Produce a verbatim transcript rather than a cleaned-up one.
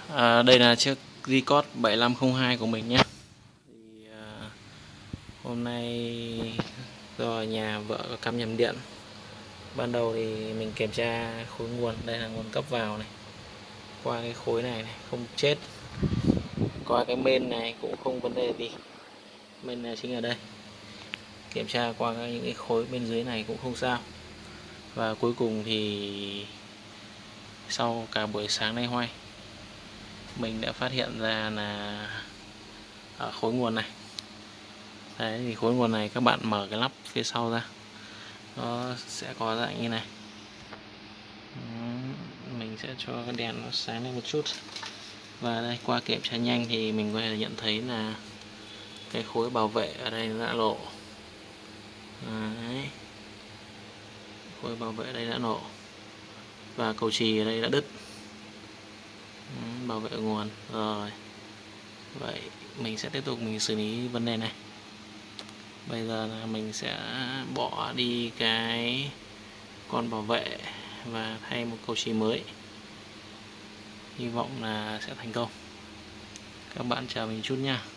À, đây là chiếc Recode bảy lăm không hai của mình nhé. Thì, à, hôm nay do nhà vợ có cắm nhầm điện. Ban đầu thì mình kiểm tra khối nguồn, đây là nguồn cấp vào này. Qua cái khối này, này không chết. Qua cái main này cũng không vấn đề gì. Main này chính ở đây. Kiểm tra qua những cái khối bên dưới này cũng không sao. Và cuối cùng thì sau cả buổi sáng nay hoay, mình đã phát hiện ra là ở khối nguồn này. Đấy, thì khối nguồn này các bạn mở cái nắp phía sau ra, nó sẽ có dạng như này. Mình sẽ cho cái đèn nó sáng lên một chút. Và đây, qua kiểm tra nhanh thì mình có thể nhận thấy là cái khối bảo vệ ở đây nó đã lộ. Đấy, khối bảo vệ ở đây đã nổ và cầu chì ở đây đã đứt. Bảo vệ nguồn rồi. Vậy mình sẽ tiếp tục mình xử lý vấn đề này. Bây giờ là mình sẽ bỏ đi cái con bảo vệ và thay một cầu chì mới. Hy vọng là sẽ thành công. Các bạn chờ mình chút nha.